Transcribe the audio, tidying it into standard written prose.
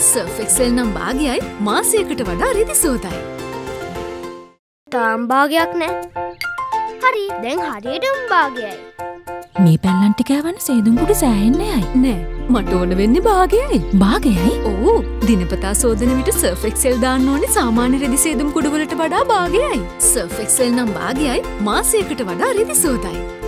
Surf Excel නම් භාගයයි මාසයකට වඩා රිදි සුවඳයි. තාම් භාගයක් නෑ. හරි දැන් හරියටම භාගයයි. මේ පැල්ලන් ටික යවන්න සේදුම් කුඩු සෑහෙන්නේ යයි. නෑ මට ඕන වෙන්නේ භාගයයි. භාගයයි? ඔව් දිනපතා සෝදන විට සර්ෆ් එක්සෙල් දාන්න ඕනේ සාමාන්‍ය රෙදි සේදුම් කුඩු වලට වඩා භාගයයි. සර්ෆ් එක්සෙල් නම් භාගයයි මාසයකට වඩා රිදි සුවඳයි.